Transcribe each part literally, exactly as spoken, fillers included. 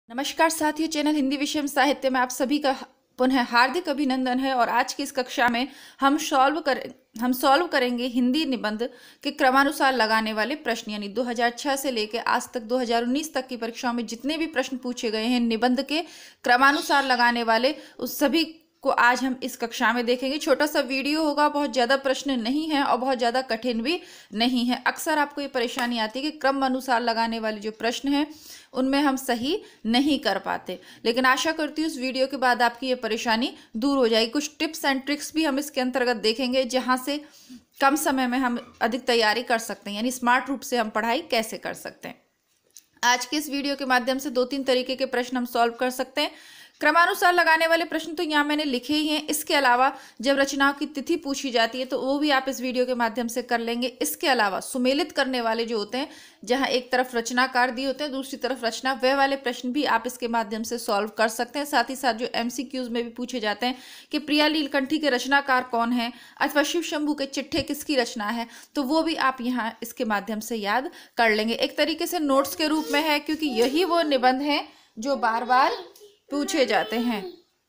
नमस्कार साथियों, चैनल हिंदी विषय साहित्य में आप सभी का पुनः हार्दिक अभिनंदन है। और आज की इस कक्षा में हम सॉल्व कर हम सॉल्व करेंगे हिंदी निबंध के क्रमानुसार लगाने वाले प्रश्न, यानी दो हज़ार छह से लेकर आज तक दो हज़ार उन्नीस तक की परीक्षाओं में जितने भी प्रश्न पूछे गए हैं निबंध के क्रमानुसार लगाने वाले, उस सभी को आज हम इस कक्षा में देखेंगे। छोटा सा वीडियो होगा, बहुत ज़्यादा प्रश्न नहीं है और बहुत ज़्यादा कठिन भी नहीं है। अक्सर आपको ये परेशानी आती है कि क्रम अनुसार लगाने वाले जो प्रश्न हैं उनमें हम सही नहीं कर पाते, लेकिन आशा करती हूँ इस वीडियो के बाद आपकी ये परेशानी दूर हो जाएगी। कुछ टिप्स एंड ट्रिक्स भी हम इसके अंतर्गत देखेंगे जहाँ से कम समय में हम अधिक तैयारी कर सकते हैं, यानी स्मार्ट रूप से हम पढ़ाई कैसे कर सकते हैं। आज के इस वीडियो के माध्यम से दो तीन तरीके के प्रश्न हम सॉल्व कर सकते हैं। क्रमानुसार लगाने वाले प्रश्न तो यहाँ मैंने लिखे ही हैं। इसके अलावा जब रचनाओं की तिथि पूछी जाती है तो वो भी आप इस वीडियो के माध्यम से कर लेंगे। इसके अलावा सुमेलित करने वाले जो होते हैं, जहाँ एक तरफ रचनाकार दिए होते हैं दूसरी तरफ रचना, वह वाले प्रश्न भी आप इसके माध्यम से सॉल्व कर सकते हैं। साथ ही साथ जो एमसीक्यूज में भी पूछे जाते हैं कि प्रिया नीलकंठी के रचनाकार कौन है अथवा शिव शंभू के चिट्ठे किसकी रचना है, तो वो भी आप यहाँ इसके माध्यम से याद कर लेंगे। एक तरीके से नोट्स के रूप में है, क्योंकि यही वो निबंध है जो बार बार पूछे जाते हैं।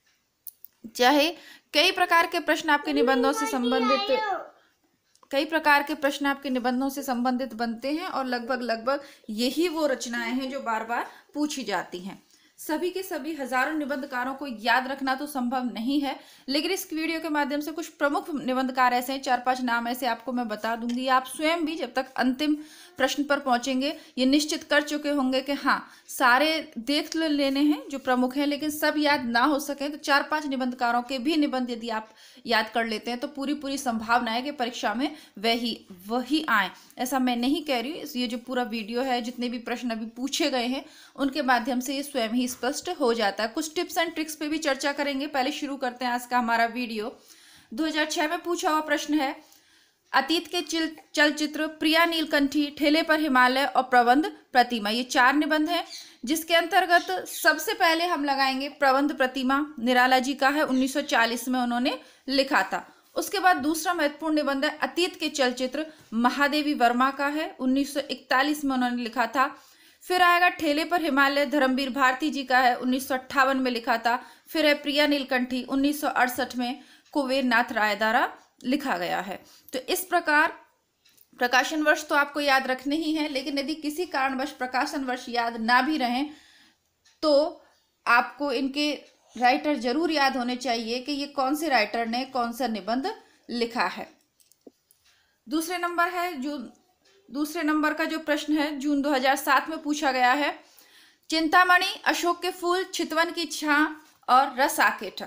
चाहे कई प्रकार के प्रश्न आपके निबंधों से संबंधित कई प्रकार के प्रश्न आपके निबंधों से संबंधित बनते हैं और लगभग लगभग यही वो रचनाएं हैं जो बार बार पूछी जाती हैं। सभी के सभी हजारों निबंधकारों को याद रखना तो संभव नहीं है, लेकिन इस वीडियो के माध्यम से कुछ प्रमुख निबंधकार ऐसे हैं, चार पांच नाम ऐसे आपको मैं बता दूंगी। आप स्वयं भी जब तक अंतिम प्रश्न पर पहुंचेंगे ये निश्चित कर चुके होंगे कि हाँ सारे देख लेने हैं जो प्रमुख हैं, लेकिन सब याद ना हो सके तो चार पांच निबंधकारों के भी निबंध यदि आप याद कर लेते हैं तो पूरी पूरी संभावना है कि परीक्षा में वही वही आए। ऐसा मैं नहीं कह रही हूँ, ये जो पूरा वीडियो है, जितने भी प्रश्न अभी पूछे गए हैं उनके माध्यम से ये स्वयं ही स्पष्ट हो जाता है। कुछ टिप्स एंड ट्रिक्स पे भी चर्चा करेंगे। पहले शुरू करते हैं आज का हमारा वीडियो। दो हज़ार छह में पूछा हुआ प्रश्न है, अतीत के चलचित्र प्रिया नीलकंठी, ठेले पर हिमालय और प्रबंध प्रतिमा, ये चार निबंध हैं, जिसके अंतर्गत सबसे पहले हम लगाएंगे प्रबंध प्रतिमा। निराला जी का है, उन्नीस सौ चालीस में उन्होंने लिखा था। उसके बाद दूसरा महत्वपूर्ण निबंध है अतीत के चलचित्र, महादेवी वर्मा का है, उन्नीस सौ इकतालीस में उन्होंने लिखा था। फिर आएगा ठेले पर हिमालय, धर्मवीर भारती जी का है, उन्नीस सौ अट्ठावन में लिखा था। फिर है प्रिया नीलकंठी, उन्नीस सौ अड़सठ में कुबेर नाथ राय द्वारा लिखा गया है। तो इस प्रकार प्रकाशन वर्ष तो आपको याद रखने ही है, लेकिन यदि किसी कारणवश प्रकाशन वर्ष याद ना भी रहें तो आपको इनके राइटर जरूर याद होने चाहिए कि ये कौन से राइटर ने कौन सा निबंध लिखा है। दूसरे नंबर है जो दूसरे नंबर का जो प्रश्न है जून दो हज़ार सात में पूछा गया है, चिंतामणि, अशोक के फूल, चितवन की छां और रस आकेठक।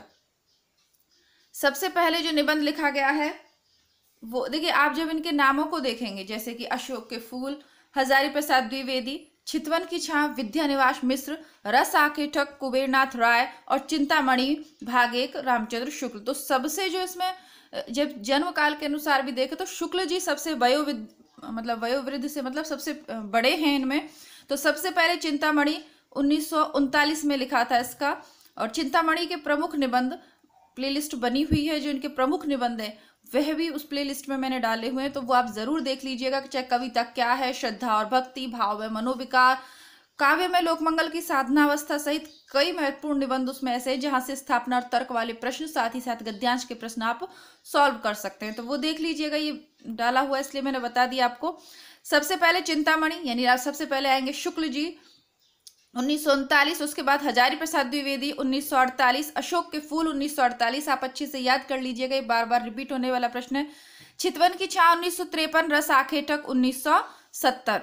सबसे पहले जो निबंध लिखा गया है वो देखिए, आप जब इनके नामों को देखेंगे जैसे कि अशोक के फूल हजारी प्रसाद द्विवेदी, चितवन की छां विद्यानिवास मिश्र, रस आकेठक कुबेरनाथ राय और चिंतामणि भाग एक रामचंद्र शुक्ल। तो सबसे जो इसमें जब जन्म काल के अनुसार भी देखें तो शुक्ल जी सबसे वयोवृद्ध मतलब वयोवृद्ध से मतलब सबसे बड़े हैं इनमें। तो सबसे पहले चिंतामणि उन्नीस सौ उनतालीस में लिखा था इसका। और चिंतामणि के प्रमुख निबंध प्लेलिस्ट बनी हुई है, जो इनके प्रमुख निबंध है वह भी उस प्लेलिस्ट में मैंने डाले हुए हैं, तो वो आप जरूर देख लीजिएगा कि चाहे कविता क्या है, श्रद्धा और भक्ति, भाव में मनोविकार, काव्य में लोकमंगल की साधनावस्था सहित कई महत्वपूर्ण निबंध उसमें ऐसे हैं जहां से स्थापना और तर्क वाले प्रश्न, साथ ही साथ गद्यांश के प्रश्न आप सॉल्व कर सकते हैं। तो वो देख लीजिएगा, ये डाला हुआ है इसलिए मैंने बता दिया आपको। सबसे पहले चिंतामणि यानी आप सबसे पहले आएंगे शुक्ल जी उन्नीस सौ उनतालीस, उसके बाद हजारी प्रसाद द्विवेदी उन्नीस सौ अड़तालीस, अशोक के फूल उन्नीस सौ अड़तालीस, आप अच्छे से याद कर लीजिएगा, ये बार बार रिपीट होने वाला प्रश्न है। चितवन की छां उन्नीस सौ तिरपन, रस आकेठक उन्नीस सौ सत्तर।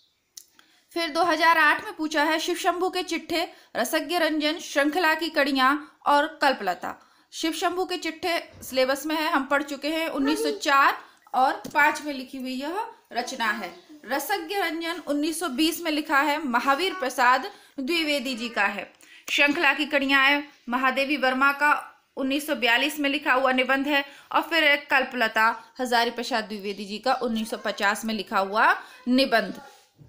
फिर दो हज़ार आठ में पूछा है शिव शंभू के चिट्ठे, रसज्ञ रंजन, श्रृंखला की कड़ियां और कल्पलता। शिव शंभू के चिट्ठे सिलेबस में है, हम पढ़ चुके हैं, उन्नीस सौ चार और पांच में लिखी हुई यह रचना है। रसज्ञ रंजन उन्नीस सौ बीस में लिखा है, महावीर प्रसाद द्विवेदी जी का है। श्रृंखला की कड़ियां है, महादेवी वर्मा का उन्नीस सौ बयालीस में लिखा हुआ निबंध है। और फिर एक कल्पलता हजारी प्रसाद द्विवेदी जी का उन्नीस सौ पचास में लिखा हुआ निबंध।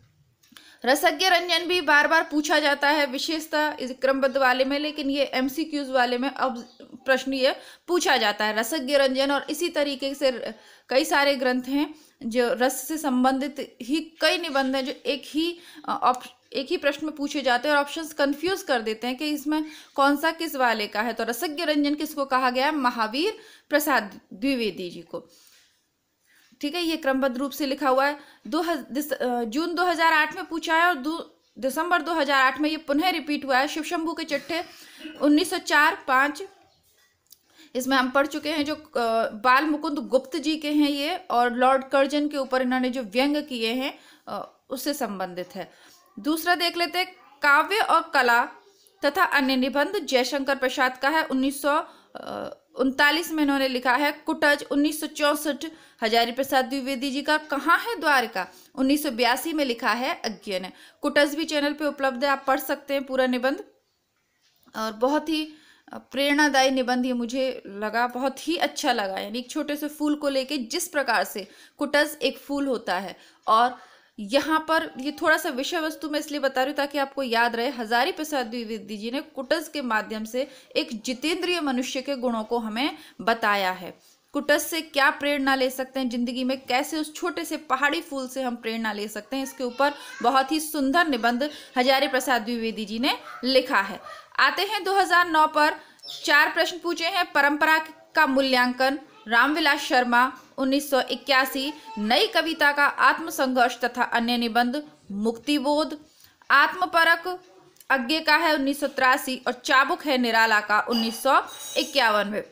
रसज्ञ रंजन भी बार बार पूछा जाता है, विशेषतः इस क्रमबद्ध वाले में, लेकिन ये एमसीक्यूज वाले में अब प्रश्न ये पूछा जाता है रसज्ञ रंजन। और इसी तरीके से कई सारे ग्रंथ हैं जो रस से संबंधित ही कई निबंध हैं जो एक ही एक ही प्रश्न में पूछे जाते हैं और ऑप्शंस कंफ्यूज कर देते हैं कि इसमें कौन सा किस वाले का है। तो रसज्ञ रंजन किसको कहा गया है? महावीर प्रसाद द्विवेदी जी को। ठीक है, ये क्रमबद्ध रूप से लिखा हुआ है। दो जून दो हजार आठ में पूछा है और दो दिसंबर दो हजार आठ में ये पुनः रिपीट हुआ है। शिव शंभू के चिट्ठे उन्नीस सौ चार पाँच इसमें हम पढ़ चुके हैं, जो बाल मुकुंद गुप्त जी के हैं ये, और लॉर्ड कर्जन के ऊपर इन्होंने जो व्यंग किए हैं उससे संबंधित है। दूसरा देख लेते हैं, काव्य और कला तथा अन्य निबंध जयशंकर प्रसाद का है, उन्नीस सौ उनतालीस में इन्होंने लिखा है। कुटज उन्नीस सौ चौसठ हजारी प्रसाद द्विवेदी जी का। कहाँ है द्वारका? उन्नीस सौ बयासी में लिखा है अज्ञे ने। कुटज भी चैनल पे उपलब्ध है, आप पढ़ सकते हैं पूरा निबंध, और बहुत ही प्रेरणादायी निबंध ये मुझे लगा, बहुत ही अच्छा लगा। यानी एक छोटे से फूल को लेके जिस प्रकार से कुटज एक फूल होता है, और यहाँ पर ये थोड़ा सा विषय वस्तु मैं इसलिए बता रही हूँ ताकि आपको याद रहे। हजारी प्रसाद द्विवेदी जी ने कुटज के माध्यम से एक जितेंद्रिय मनुष्य के गुणों को हमें बताया है। कुटज से क्या प्रेरणा ले सकते हैं जिंदगी में, कैसे उस छोटे से पहाड़ी फूल से हम प्रेरणा ले सकते हैं, इसके ऊपर बहुत ही सुंदर निबंध हजारी प्रसाद द्विवेदी जी ने लिखा है। आते हैं दो हजार नौ पर। चार प्रश्न पूछे हैं। परंपरा का मूल्यांकन, रामविलास शर्मा उन्नीस सौ इक्यासी। नई कविता का आत्मसंघर्ष तथा अन्य निबंध, मुक्तिबोध। आत्मपरक अज्ञे का है उन्नीस सौ तिरासी, और चाबुक है निराला का उन्नीस सौ इक्यावन में।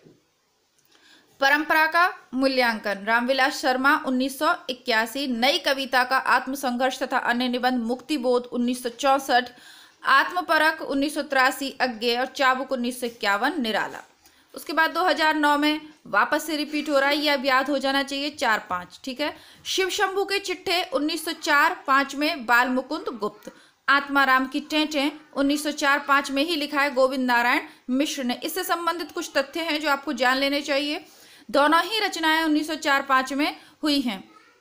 परंपरा का मूल्यांकन, रामविलास शर्मा उन्नीस सौ इक्यासी। नई कविता का आत्मसंघर्ष तथा अन्य निबंध, मुक्तिबोध उन्नीस सौ चौसठ। आत्मपरक उन्नीस सौ तिरासी अज्ञे, और चाबुक उन्नीस सौ इक्यावन निराला। उसके बाद दो हजार नौ में वापस से रिपीट हो रहा है, ये अब याद हो जाना चाहिए, चार पाँच। ठीक है, शिव शंभू के चिट्ठे उन्नीस सौ चार पाँच में बाल मुकुंद गुप्त। आत्माराम की टेंटें उन्नीस सौ चार पाँच में ही लिखा है गोविंद नारायण मिश्र ने। इससे संबंधित कुछ तथ्य हैं जो आपको जान लेने चाहिए। दोनों ही रचनाएं उन्नीस सौ चार पाँच में हुई हैं।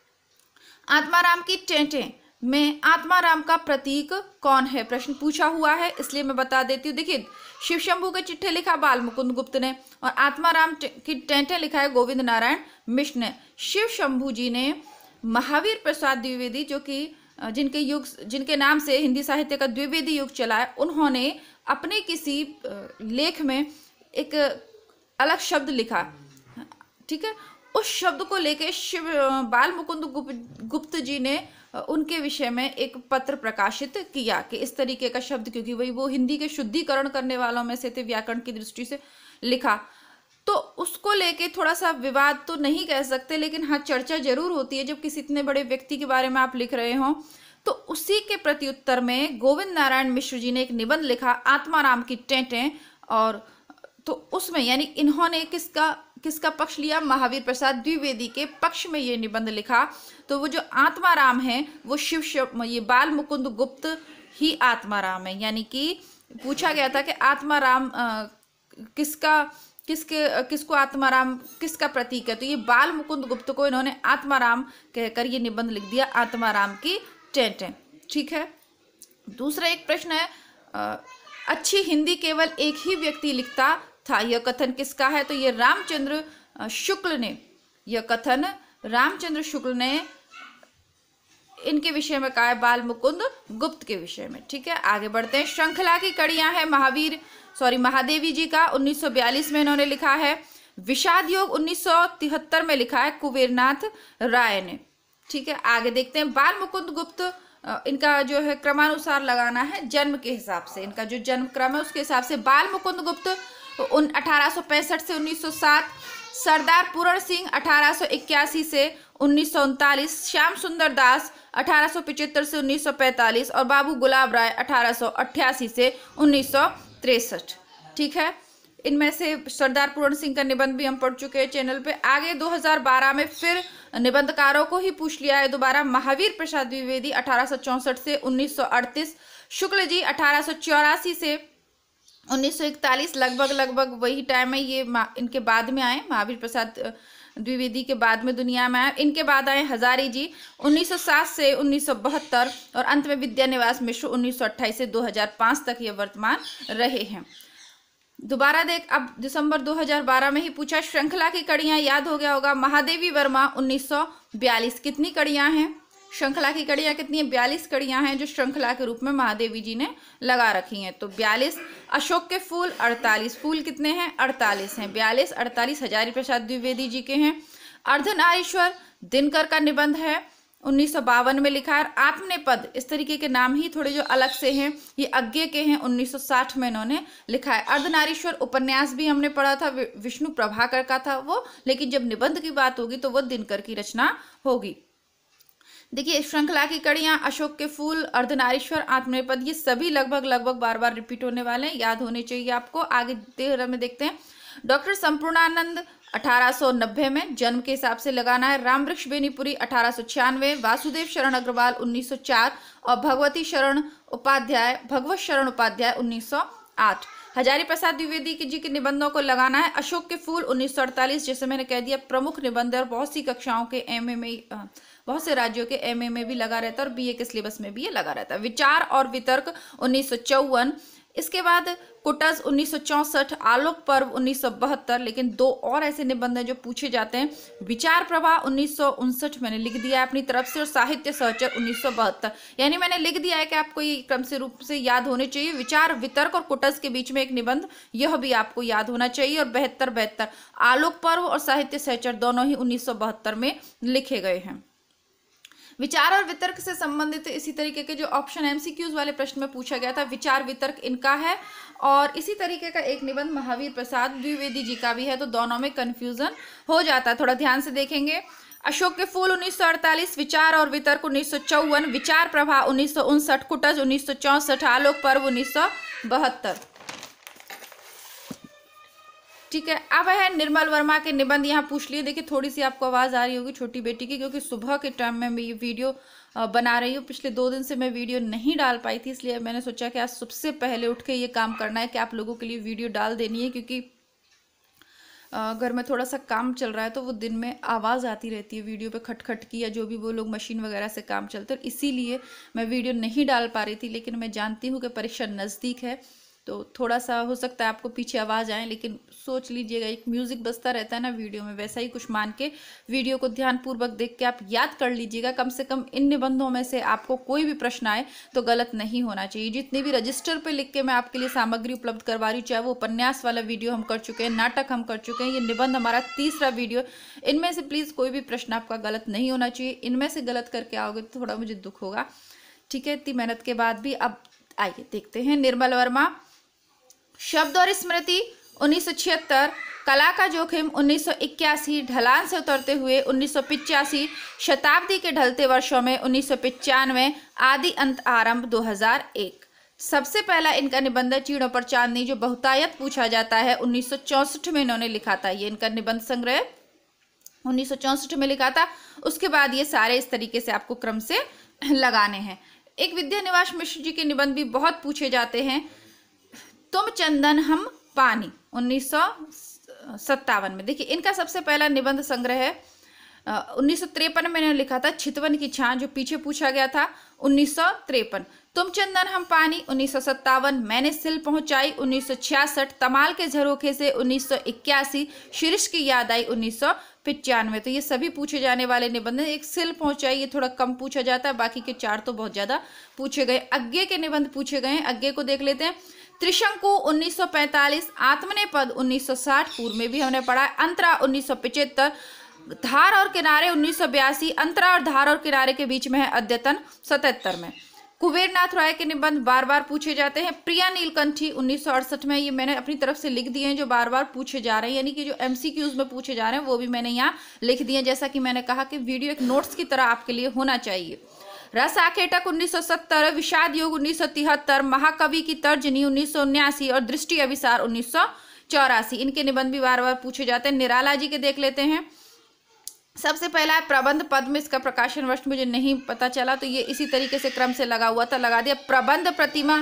आत्माराम की टेंटें में आत्माराम का प्रतीक कौन है? प्रश्न पूछा हुआ है, इसलिए मैं बता देती हूँ। देखिए, शिव शंभू के चिट्ठे लिखा बाल मुकुंद गुप्त ने, और आत्माराम की टेंटें लिखा है गोविंद नारायण मिश्र ने। शिव शंभू जी ने महावीर प्रसाद द्विवेदी, जो कि जिनके युग जिनके नाम से हिंदी साहित्य का द्विवेदी युग चला है, उन्होंने अपने किसी लेख में एक अलग शब्द लिखा। ठीक है, उस शब्द को लेके शिव बाल मुकुंद गुप्त जी ने उनके विषय में एक पत्र प्रकाशित किया कि इस तरीके का शब्द, क्योंकि वही वो हिंदी के शुद्धिकरण करने वालों में से थे, व्याकरण की दृष्टि से लिखा, तो उसको लेके थोड़ा सा विवाद तो नहीं कह सकते, लेकिन हाँ चर्चा जरूर होती है जब किसी इतने बड़े व्यक्ति के बारे में आप लिख रहे हो। तो उसी के प्रति उत्तर में गोविंद नारायण मिश्र जी ने एक निबंध लिखा आत्माराम की टेंटें, और तो उसमें यानी इन्होंने किसका किसका पक्ष लिया? महावीर प्रसाद द्विवेदी के पक्ष में ये निबंध लिखा। तो वो जो आत्माराम है वो शिव ये बाल मुकुंद गुप्त ही आत्माराम है। यानी कि पूछा गया था कि आत्माराम किसका किसके किसको आत्माराम किसका प्रतीक है, तो ये बाल मुकुंद गुप्त को इन्होंने आत्माराम कहकर ये निबंध लिख दिया, आत्माराम की टेंटें। ठीक है, दूसरा एक प्रश्न है, आ, अच्छी हिंदी केवल एक ही व्यक्ति लिखता था, यह कथन किसका है? तो ये रामचंद्र शुक्ल ने, यह कथन रामचंद्र शुक्ल ने इनके विषय में कहा है, बाल मुकुंद गुप्त के विषय में। ठीक है, आगे बढ़ते हैं। श्रृंखला की कड़ियां हैं महावीर सॉरी महादेवी जी का, उन्नीस सौ बयालीस में इन्होंने लिखा है। विषाद योग उन्नीस सौ तिहत्तर में लिखा है कुबेरनाथ राय ने। ठीक है, आगे देखते हैं। बाल मुकुंद गुप्त इनका जो है क्रमानुसार लगाना है जन्म के हिसाब से, इनका जो जन्म क्रम है उसके हिसाब से। बाल मुकुंद गुप्त उन अठारह सौ पैंसठ से उन्नीस सौ सात, सरदार पूरण सिंह अठारह सौ इक्यासी से उन्नीस सौ उनतालीस, श्याम सुंदर दास अठारह सौ पचहत्तर से उन्नीस सौ पैंतालीस, और बाबू गुलाब राय अठारह सौ अट्ठासी से उन्नीस सौ तिरसठ। ठीक है, इनमें से सरदार पूरण सिंह का निबंध भी हम पढ़ चुके हैं चैनल पे। आगे दो हज़ार बारह में फिर निबंधकारों को ही पूछ लिया है दोबारा। महावीर प्रसाद द्विवेदी अठारह सौ चौंसठ से उन्नीस सौ अड़तीस, शुक्ल जी अठारह सौ चौरासी से उन्नीस सौ इकतालीस, लगभग लगभग वही टाइम है, ये इनके बाद में आए, महावीर प्रसाद द्विवेदी के बाद में दुनिया में आए। इनके बाद आए हजारी जी उन्नीस सौ सात से उन्नीस सौ बहत्तर, और अंत में विद्यानिवास मिश्र उन्नीस सौ अट्ठाईस से दो हज़ार पाँच तक ये वर्तमान रहे हैं। दोबारा देख, अब दिसंबर दो हज़ार बारह में ही पूछा। श्रृंखला की कड़ियां याद हो गया होगा। महादेवी वर्मा उन्नीस सौ बयालीस, कितनी कड़ियां हैं? श्रृंखला की कड़ियाँ कितनी हैं? बयालीस कड़ियाँ हैं जो श्रृंखला के रूप में महादेवी जी ने लगा रखी हैं। तो बयालीस। अशोक के फूल अड़तालीस, फूल कितने हैं? अड़तालीस हैं। बयालीस अड़तालीस हजारी प्रसाद द्विवेदी जी के हैं। अर्धनारीश्वर दिनकर का निबंध है, उन्नीस सौ बावन में लिखा है। आत्मनेपद, इस तरीके के नाम ही थोड़े जो अलग से हैं, ये अज्ञे के हैं, उन्नीस सौ साठ में इन्होंने लिखा है। अर्धनारीश्वर उपन्यास भी हमने पढ़ा था, विष्णु प्रभाकर का था वो, लेकिन जब निबंध की बात होगी तो वो दिनकर की रचना होगी। देखिए, श्रृंखला की कड़ियां, अशोक के फूल, अर्धनारीश्वर, आत्मनेपद, ये सभी लगभग लगभग बार बार रिपीट होने वाले हैं, याद होने चाहिए आपको। आगे तेरह में देखते हैं। डॉक्टर संपूर्णानंद अठारह सौ नब्बे में, जन्म के हिसाब से लगाना है। रामवृक्ष बेनीपुरी अठारह सौ छियानवे, वासुदेव शरण अग्रवाल उन्नीस सौ चार और भगवती शरण उपाध्याय भगवत शरण उपाध्याय उन्नीस सौ आठ। हजारी प्रसाद द्विवेदी जी के निबंधों को लगाना है। अशोक के फूल उन्नीस सौ अड़तालीस, जैसे मैंने कह दिया, प्रमुख निबंध और बहुत सी कक्षाओं के एम ए में, बहुत से राज्यों के एम ए में भी लगा रहता है और बी ए के सिलेबस में भी ये लगा रहता है। विचार और वितर्क उन्नीस सौ चौवन। इसके बाद कुटज उन्नीस सौ चौसठ, आलोक पर्व उन्नीस सौ बहत्तर, लेकिन दो और ऐसे निबंध हैं जो पूछे जाते हैं। विचार प्रवाह उन्नीस सौ उनसठ मैंने लिख दिया है अपनी तरफ से, और साहित्य सहचर उन्नीस सौ बहत्तर। यानी मैंने लिख दिया है कि आपको ये क्रम से रूप से याद होने चाहिए। विचार वितर्क और कुटज के बीच में एक निबंध, यह भी आपको याद होना चाहिए। और बहत्तर बहत्तर आलोक पर्व और साहित्य सहचर दोनों ही उन्नीस सौ बहत्तर में लिखे गए हैं। विचार और वितर्क से संबंधित इसी तरीके के जो ऑप्शन एमसीक्यूज वाले प्रश्न में पूछा गया था, विचार वितर्क इनका है। और इसी तरीके का एक निबंध महावीर प्रसाद द्विवेदी जी का भी है, तो दोनों में कंफ्यूजन हो जाता है। थोड़ा ध्यान से देखेंगे। अशोक के फूल उन्नीस सौ अड़तालीस, विचार और वितर्क उन्नीस सौ चौवन, विचार प्रवाह उन्नीस सौ उनसठ, कुटज उन्नीस सौ चौसठ, आलोक पर्व उन्नीस सौ बहत्तर। ठीक है। अब है निर्मल वर्मा के निबंध, यहाँ पूछ लिए। देखिए, थोड़ी सी आपको आवाज़ आ रही होगी छोटी बेटी की, क्योंकि सुबह के टाइम में मैं ये वीडियो बना रही हूँ। पिछले दो दिन से मैं वीडियो नहीं डाल पाई थी, इसलिए मैंने सोचा कि आज सबसे पहले उठ के ये काम करना है कि आप लोगों के लिए वीडियो डाल देनी है, क्योंकि घर में थोड़ा सा काम चल रहा है तो वो दिन में आवाज़ आती रहती है वीडियो पे, खटखट की, या जो भी वो लोग मशीन वगैरह से काम चलते हैं, इसीलिए मैं वीडियो नहीं डाल पा रही थी। लेकिन मैं जानती हूँ कि परीक्षा नज़दीक है, तो थोड़ा सा हो सकता है आपको पीछे आवाज़ आए, लेकिन सोच लीजिएगा, एक म्यूज़िक बजता रहता है ना वीडियो में, वैसा ही कुछ मान के वीडियो को ध्यानपूर्वक देख के आप याद कर लीजिएगा। कम से कम इन निबंधों में से आपको कोई भी प्रश्न आए तो गलत नहीं होना चाहिए। जितने भी रजिस्टर पे लिख के मैं आपके लिए सामग्री उपलब्ध करवा रही हूँ, चाहे वो उपन्यास वाला वीडियो हम कर चुके हैं, नाटक हम कर चुके हैं, ये निबंध हमारा तीसरा वीडियो, इनमें से प्लीज़ कोई भी प्रश्न आपका गलत नहीं होना चाहिए। इनमें से गलत करके आओगे तो थोड़ा मुझे दुख होगा। ठीक है, इतनी मेहनत के बाद भी। अब आइए देखते हैं निर्मल वर्मा। शब्द और स्मृति उन्नीस सौ छिहत्तर, कला का जोखिम उन्नीस सौ इक्यासी, ढलान से उतरते हुए उन्नीस सौ पिचासी, शताब्दी के ढलते वर्षों में उन्नीस सौ पचानवे, आदि अंत आरंभ दो हज़ार एक। सबसे पहला इनका निबंध है चीड़ों पर चांदनी, जो बहुतायत पूछा जाता है, उन्नीस सौ चौसठ में इन्होंने लिखा था। ये इनका निबंध संग्रह उन्नीस सौ चौसठ में लिखा था। उसके बाद ये सारे इस तरीके से आपको क्रम से लगाने हैं। एक विद्या निवास मिश्र जी के निबंध भी बहुत पूछे जाते हैं। तुम चंदन हम पानी उन्नीस सौ सत्तावन में। देखिए, इनका सबसे पहला निबंध संग्रह है उन्नीस सौ तिरपन में इन्होंने लिखा था छितवन की छां, जो पीछे पूछा गया था उन्नीस सौ तिरपन। तुम चंदन हम पानी उन्नीस सौ सत्तावन, मैंने सिल पहुंचाई उन्नीस सौ छियासठ, तमाल के झरोखे से उन्नीस सौ इक्यासी, शीर्ष की याद आई उन्नीस सौ पचानवे। तो ये सभी पूछे जाने वाले निबंध। एक सिल पहुंचाई ये थोड़ा कम पूछा जाता है, बाकी के चार तो बहुत ज्यादा पूछे गए। अज्ञे के निबंध पूछे गए हैं, अज्ञे को देख लेते हैं। त्रिशंकु उन्नीस सौ पैंतालीस, आत्मनेपद उन्नीस सौ साठ, पूर्व में भी हमने पढ़ा है। अंतरा उन्नीस सौ पचहत्तर, धार और किनारे उन्नीस सौ बयासी, अंतरा और धार और किनारे के बीच में है अद्यतन सतहत्तर में। कुबेरनाथ राय के निबंध बार बार पूछे जाते हैं। प्रिया नीलकंठी उन्नीस सौ अड़सठ में, ये मैंने अपनी तरफ से लिख दिए हैं जो बार बार पूछे जा रहे हैं, यानी कि जो एमसीक्यूज में पूछे जा रहे हैं वो भी मैंने यहाँ लिख दिए। जैसा कि मैंने कहा कि वीडियो एक नोट्स की तरह आपके लिए होना चाहिए। रस आखेटक उन्नीस सौ सत्तर, विषाद योग उन्नीस सौ तिहत्तर, महाकवि की तर्जनी उन्नीस सौ उन्यासी और दृष्टि अभिसार उन्नीस सौ चौरासी। इनके निबंध भी बार बार पूछे जाते हैं। निराला जी के देख लेते हैं। सबसे पहला है प्रबंध पद्म, इसका प्रकाशन वर्ष मुझे नहीं पता चला, तो ये इसी तरीके से क्रम से लगा हुआ था, लगा दिया। प्रबंध प्रतिमा,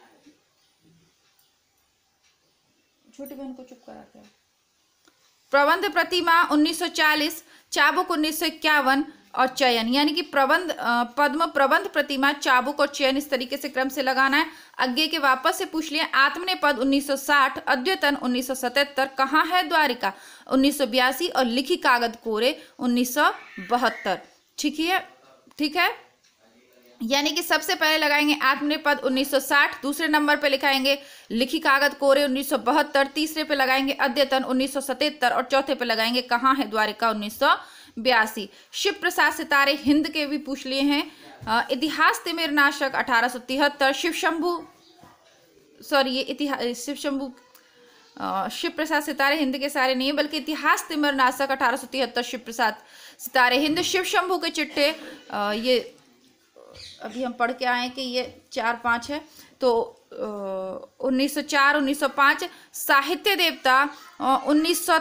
छोटी बहन को चुप कराते हैं। प्रबंध प्रतिमा उन्नीस सौ चालीस, चाबुक उन्नीस सौ इक्यावन और चयन, यानी कि प्रबंध पद्म, प्रबंध प्रतिमा, चाबुक और चयन, इस तरीके से क्रम से लगाना है। अज्ञे के वापस से पूछ लिए। आत्मनेपद उन्नीस सौ साठ, अद्यतन उन्नीस सौ सतहत्तर, कहाँ है द्वारिका उन्नीस सौ बयासी और लिखी कागज कोरे उन्नीस सौ बहत्तर। ठीक है, ठीक है, यानी कि सबसे पहले लगाएंगे आत्मनिपद उन्नीस सौ साठ, दूसरे नंबर पे लिखाएंगे लिखी कागज कोरे उन्नीस सौ बहत्तर, तीसरे पे लगाएंगे अद्यतन उन्नीस सौ सतहत्तर और चौथे पे लगाएंगे कहाँ है द्वारिका उन्नीस सौ बयासी। शिव प्रसाद सितारे हिंद के भी पूछ लिए हैं। इतिहास तिमिर नाशक अठारह सौ तिहत्तर, शिव शंभू सॉरी ये इतिहास शिव शंभू शिव प्रसाद सितारे हिंद के सारे नहीं है, बल्कि इतिहास तिमिर नाशक अठारह सौ तिहत्तर शिव प्रसाद सितारे हिंद। शिव शंभू के चिट्टे ये अभी हम पढ़ के आए कि ये चार पाँच है, तो उन्नीस सौ चार उन्नीस सौ पाँच साहित्य देवता उन्नीस सौ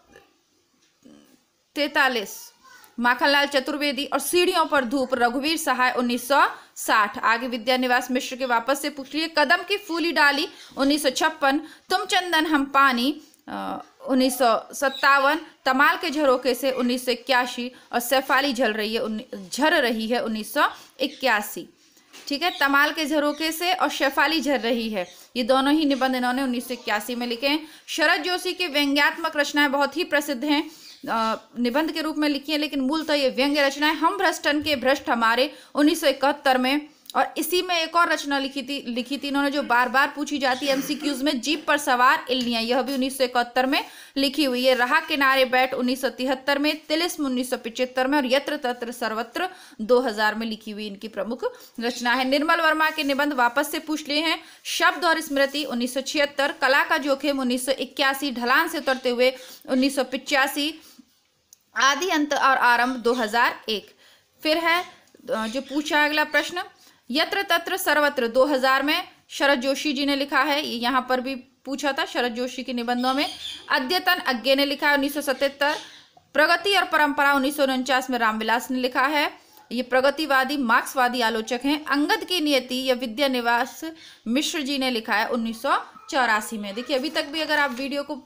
तैतालीस माखनलाल चतुर्वेदी और सीढ़ियों पर धूप रघुवीर सहाय उन्नीस सौ साठ। आगे विद्यानिवास मिश्र के वापस से पूछ लिए कदम की फूली डाली उन्नीस सौ छप्पन, तुम चंदन हम पानी उन्नीस सौ सत्तावन, तमाल के झरोखे से उन्नीस सौ इक्यासी और सैफाली झल रही है झर रही है उन्नीस सौ इक्यासी। ठीक है, तमाल के झरोखे से और शेफाली झर रही है, ये दोनों ही निबंध इन्होंने उन्नीस सौ इक्यासी में लिखे हैं। शरद जोशी की व्यंग्यात्मक रचनाएं बहुत ही प्रसिद्ध हैं, निबंध के रूप में लिखी है, लेकिन मूलतः ये व्यंग्य रचनाएं। हम भ्रष्टन के भ्रष्ट हमारे उन्नीस सौ इकहत्तर में, और इसी में एक और रचना लिखी थी लिखी थी इन्होंने जो बार बार पूछी जाती है एमसीक्यूज में, जीप पर सवार इल्लियां, यह भी उन्नीस सौ इकहत्तर में लिखी हुई है। रहा किनारे बैठ उन्नीस सौ तिहत्तर में, तिलिस्म उन्नीस सौ पिचहत्तर में और यत्र तत्र सर्वत्र दो हज़ार में लिखी हुई इनकी प्रमुख रचना है। निर्मल वर्मा के निबंध वापस से पूछ लिए हैं। शब्द और स्मृति उन्नीस सौ छिहत्तर, कला का जोखिम उन्नीस सौ इक्यासी, ढलान से उतरते हुए उन्नीस सौ पिचासी, आदि अंत और आरंभ दो हज़ार एक। फिर है जो पूछा अगला प्रश्न, यत्र तत्र सर्वत्र दो हज़ार में शरद जोशी जी ने लिखा है, ये यहाँ पर भी पूछा था शरद जोशी के निबंधों में। अद्यतन अज्ञे ने लिखा है उन्नीस सौ सतहत्तर, प्रगति और परंपरा उन्नीस सौ उनचास में रामविलास ने लिखा है, ये प्रगतिवादी मार्क्सवादी आलोचक हैं। अंगद की नियति या विद्यानिवास मिश्र जी ने लिखा है उन्नीस सौ चौरासी में। देखिए अभी तक भी अगर आप वीडियो को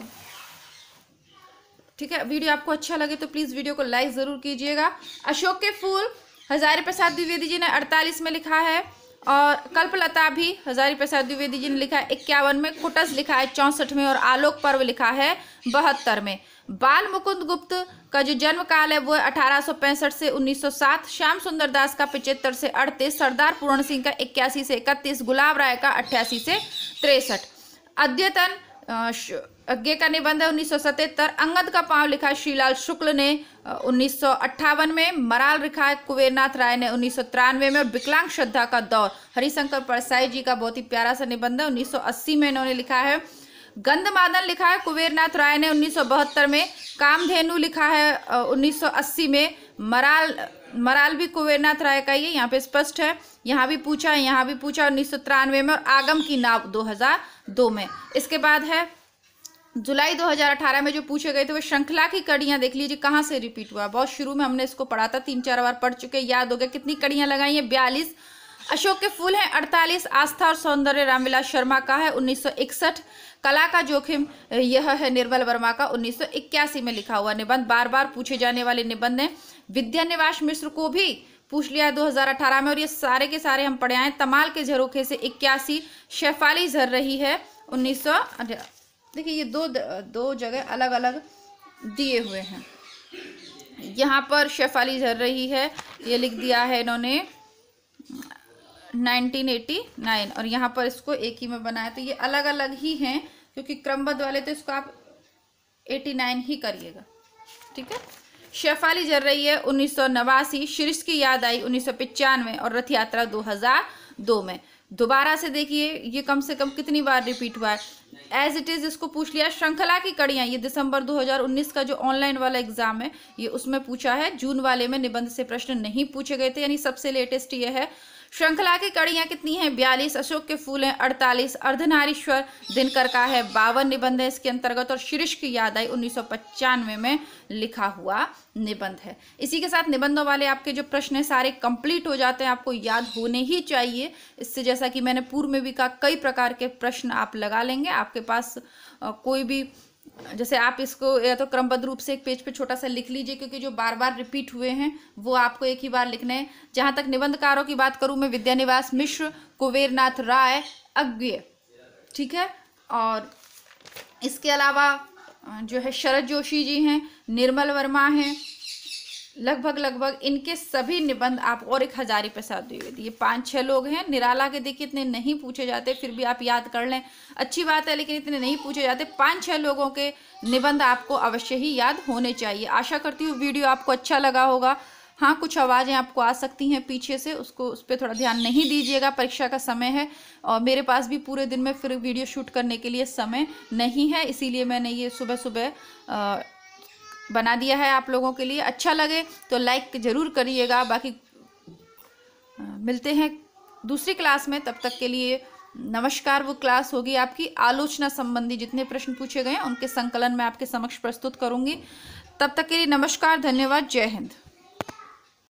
ठीक है वीडियो आपको अच्छा लगे तो प्लीज वीडियो को लाइक जरूर कीजिएगा। अशोक के फूल हजारी प्रसाद द्विवेदी जी ने अड़तालीस में लिखा है, और कल्पलता भी हजारी प्रसाद द्विवेदी जी ने लिखा है इक्यावन में, कुटस लिखा है चौंसठ में और आलोक पर्व लिखा है बहत्तर में। बाल मुकुंद गुप्त का जो जन्म काल है वो अठारह सौ पैंसठ से उन्नीस सौ सात, श्याम सुंदर दास का पिचहत्तर से अड़तीस, सरदार पूर्ण सिंह का इक्यासी से इकतीस, गुलाब राय का अट्ठासी से तिरसठ। अद्यतन अज्ञे का निबंध है उन्नीस सौ सतहत्तर। अंगद का पांव लिखा है श्रीलाल शुक्ल ने उन्नीस सौ अट्ठावन में, मराल लिखा है कुबेरनाथ राय ने उन्नीस सौ तिरानवे में, और विकलांग श्रद्धा का दौर हरिशंकर परसाई जी का बहुत ही प्यारा सा निबंध है उन्नीस सौ अस्सी में इन्होंने लिखा है। गंधमादन लिखा है कुबेरनाथ राय ने उन्नीस सौ बहत्तर में, कामधेनु लिखा है उन्नीस सौ अस्सी में, मराल मराल भी कुबेरनाथ राय का ही है, यहाँ पे स्पष्ट है, यहाँ भी पूछा है यहाँ भी पूछा उन्नीस सौ तिरानवे में, और आगम की नाव दो हज़ार दो में। इसके बाद है जुलाई दो हज़ार अठारह में जो पूछे गए थे वो श्रृंखला की कड़ियां देख लीजिए कहाँ से रिपीट हुआ। बहुत शुरू में हमने इसको पढ़ा था, तीन चार बार पढ़ चुके, याद हो गया। कितनी कड़ियां लगाई हैं? बयालीस। अशोक के फूल हैं अड़तालीस। आस्था और सौंदर्य रामविलास शर्मा का है उन्नीस सौ इकसठ। कला का जोखिम यह है निर्मल वर्मा का उन्नीस सौ इक्यासी में लिखा हुआ निबंध, बार बार पूछे जाने वाले निबंध है। विद्यानिवास मिश्र को भी पूछ लिया दो हज़ार अठारह में, और ये सारे के सारे हम पढ़े आए। तमाल के झरोखे से इक्यासी, शेफाली झर रही है उन्नीस सौ। देखिए ये दो दो जगह अलग अलग दिए हुए हैं, यहाँ पर शेफाली झर रही है ये लिख दिया है इन्होंने नाइनटीन एटी नाइन, और यहाँ पर इसको एक ही में बनाया, तो ये अलग अलग ही हैं क्योंकि क्रमबद्ध वाले, तो इसको आप नवासी ही करिएगा। ठीक है, शेफाली जल रही है उन्नीस सौ नवासी, शीर्ष की याद आई उन्नीस सौ पचानवे और रथ यात्रा दो हज़ार दो में। दोबारा से देखिए ये कम से कम कितनी बार रिपीट हुआ है। एज इट इज इसको पूछ लिया। श्रृंखला की कड़ियां, ये दिसंबर दो हज़ार उन्नीस का जो ऑनलाइन वाला एग्जाम है ये उसमें पूछा है। जून वाले में निबंध से प्रश्न नहीं पूछे गए थे, यानी सबसे लेटेस्ट ये है। श्रृंखला की कड़ियां कितनी हैं? बयालीस। अशोक के फूल हैं अड़तालीस। अर्धनारीश्वर दिनकर का है बावन निबंध है इसके अंतर्गत, और शीर्ष की याद आई उन्नीस सौ पचानवे में लिखा हुआ निबंध है। इसी के साथ निबंधों वाले आपके जो प्रश्न है सारे कंप्लीट हो जाते हैं, आपको याद होने ही चाहिए। इससे जैसा कि मैंने पूर्व में भी कहा, कई प्रकार के प्रश्न आप लगा लेंगे। आपके पास आ, कोई भी, जैसे आप इसको या तो क्रमबद्ध रूप से एक पेज पे छोटा सा लिख लीजिए, क्योंकि जो बार बार रिपीट हुए हैं वो आपको एक ही बार लिखने हैं। जहाँ तक निबंधकारों की बात करूँ मैं, विद्यानिवास मिश्र, कुबेरनाथ राय, अज्ञे, ठीक है, और इसके अलावा जो है शरद जोशी जी हैं, निर्मल वर्मा हैं, लगभग लगभग इनके सभी निबंध आप और एक हजारी प्रसाद द्विवेदी, ये पांच छह लोग हैं। निराला के देखिए इतने नहीं पूछे जाते, फिर भी आप याद कर लें, अच्छी बात है, लेकिन इतने नहीं पूछे जाते। पांच छह लोगों के निबंध आपको अवश्य ही याद होने चाहिए। आशा करती हूँ वीडियो आपको अच्छा लगा होगा। हाँ, कुछ आवाज़ें आपको आ सकती हैं पीछे से, उसको उस पर थोड़ा ध्यान नहीं दीजिएगा, परीक्षा का समय है और मेरे पास भी पूरे दिन में फिर वीडियो शूट करने के लिए समय नहीं है, इसीलिए मैंने ये सुबह सुबह बना दिया है आप लोगों के लिए। अच्छा लगे तो लाइक ज़रूर करिएगा। बाकी मिलते हैं दूसरी क्लास में, तब तक के लिए नमस्कार। वो क्लास होगी आपकी आलोचना संबंधी, जितने प्रश्न पूछे गए हैं उनके संकलन में आपके समक्ष प्रस्तुत करूंगी। तब तक के लिए नमस्कार, धन्यवाद, जय हिंद।